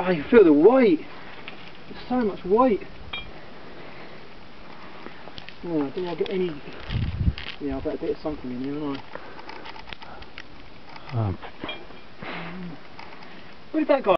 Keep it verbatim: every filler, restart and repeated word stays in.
Oh, you feel the weight. There's so much weight. Oh, do I get any... Yeah, I better get something in here, don't I? Um. Where did that go?